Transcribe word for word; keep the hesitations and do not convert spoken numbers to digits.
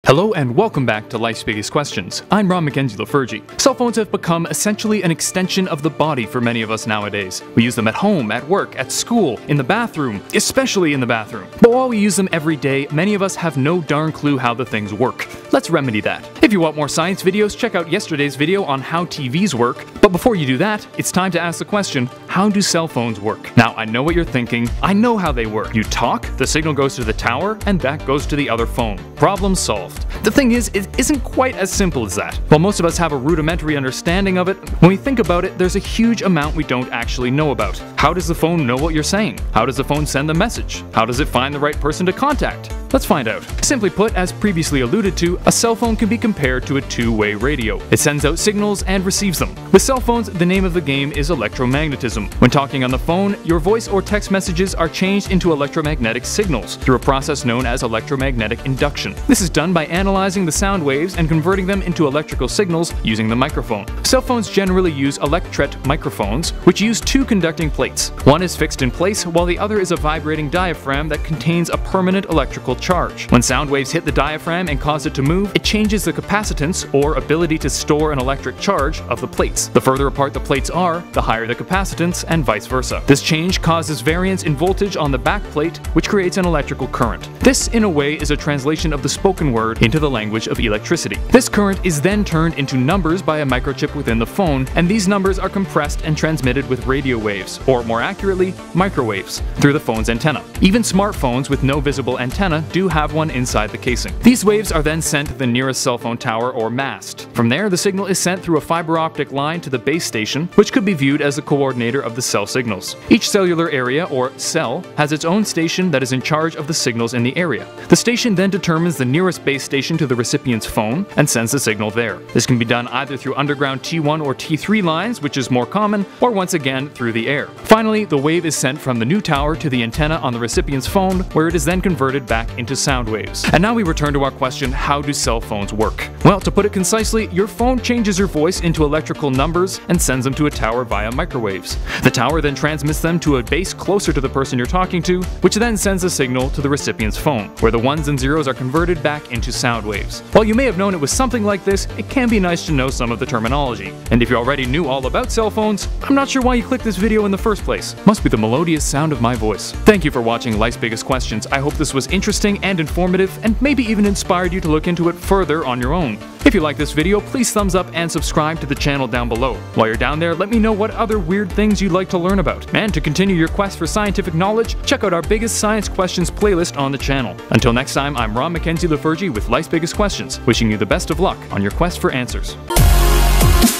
Hello and welcome back to Life's Biggest Questions. I'm Ron Mackenzie Lafergie. Cell phones have become essentially an extension of the body for many of us nowadays. We use them at home, at work, at school, in the bathroom, especially in the bathroom. But while we use them every day, many of us have no darn clue how the things work. Let's remedy that. If you want more science videos, check out yesterday's video on how T Vs work. But before you do that, it's time to ask the question, how do cell phones work? Now, I know what you're thinking. I know how they work. You talk, the signal goes to the tower, and that goes to the other phone. Problem solved. The thing is, it isn't quite as simple as that. While most of us have a rudimentary understanding of it, when we think about it, there's a huge amount we don't actually know about. How does the phone know what you're saying? How does the phone send the message? How does it find the right person to contact? Let's find out. Simply put, as previously alluded to, a cell phone can be compared to a two-way radio. It sends out signals and receives them. With cell phones, the name of the game is electromagnetism. When talking on the phone, your voice or text messages are changed into electromagnetic signals through a process known as electromagnetic induction. This is done by analyzing the sound waves and converting them into electrical signals using the microphone. Cell phones generally use electret microphones, which use two conducting plates. One is fixed in place, while the other is a vibrating diaphragm that contains a permanent electrical charge. When sound waves hit the diaphragm and cause it to move, it changes the capacitance, or ability to store an electric charge, of the plates. The further apart the plates are, the higher the capacitance, and vice versa. This change causes variance in voltage on the back plate, which creates an electrical current. This, in a way, is a translation of the spoken word into the language of electricity. This current is then turned into numbers by a microchip within the phone, and these numbers are compressed and transmitted with radio waves, or more accurately, microwaves, through the phone's antenna. Even smartphones with no visible antenna do have one inside the casing. These waves are then sent to the nearest cell phone tower or mast. From there, the signal is sent through a fiber optic line to the base station, which could be viewed as the coordinator of the cell signals. Each cellular area, or cell, has its own station that is in charge of the signals in the area. The station then determines the nearest base station to the recipient's phone and sends the signal there. This can be done either through underground T one or T three lines, which is more common, or once again through the air. Finally, the wave is sent from the new tower to the antenna on the recipient's phone, where it is then converted back into sound waves. And now we return to our question, how do cell phones work? Well, to put it concisely, your phone changes your voice into electrical numbers and sends them to a tower via microwaves. The tower then transmits them to a base closer to the person you're talking to, which then sends a signal to the recipient's phone, where the ones and zeros are converted back into sound waves. While you may have known it was something like this, it can be nice to know some of the terminology. And if you already knew all about cell phones, I'm not sure why you clicked this video in the first place. Must be the melodious sound of my voice. Thank you for watching Life's Biggest Questions. I hope this was interesting and informative, and maybe even inspired you to look into it further on your own. If you like this video, please thumbs up and subscribe to the channel down below. While you're down there, let me know what other weird things you'd like to learn about. And to continue your quest for scientific knowledge, check out our Biggest Science Questions playlist on the channel. Until next time, I'm Ron Mackenzie Lafergie with Life's Biggest Questions, wishing you the best of luck on your quest for answers.